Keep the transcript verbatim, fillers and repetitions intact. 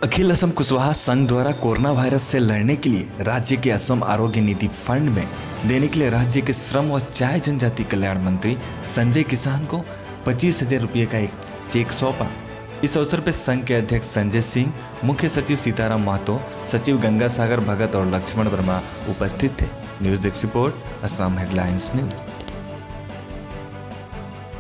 अखिल असम कुशवाहा संघ द्वारा corona virus से लड़ने के लिए राज्य के असम आरोग्य निधि फंड में देने के लिए राज्य के श्रम और चाय जनजाति कल्याण मंत्री संजय किसान को पच्चीस हजार रुपये का एक चेक सौंपा। इस अवसर पर संघ के अध्यक्ष संजय सिंह, मुख्य सचिव सीताराम महतो, सचिव गंगा सागर भगत और लक्ष्मण वर्मा उपस्थित थे। News desk report, Assam headlines news.